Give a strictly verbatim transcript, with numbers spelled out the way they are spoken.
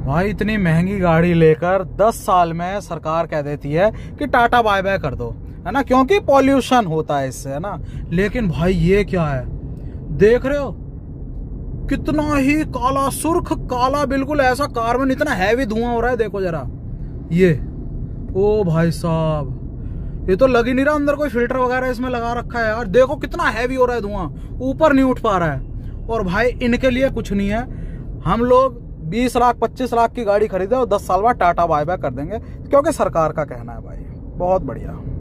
भाई इतनी महंगी गाड़ी लेकर दस साल में सरकार कह देती है कि टाटा बाय बाय कर दो, है ना, क्योंकि पॉल्यूशन होता है इससे, है ना। लेकिन भाई ये क्या है, देख रहे हो कितना ही काला, सुर्ख काला, बिल्कुल ऐसा कार्बन, इतना हैवी धुआं हो रहा है। देखो जरा ये, ओ भाई साहब, ये तो लग ही नहीं रहा अंदर कोई फिल्टर वगैरह इसमें लगा रखा है यार। देखो कितना हैवी हो रहा है धुआं, ऊपर नहीं उठ पा रहा है। और भाई इनके लिए कुछ नहीं है, हम लोग बीस लाख पच्चीस लाख की गाड़ी खरीदे और दस साल बाद टाटा बाय बाय कर देंगे, क्योंकि सरकार का कहना है भाई। बहुत बढ़िया।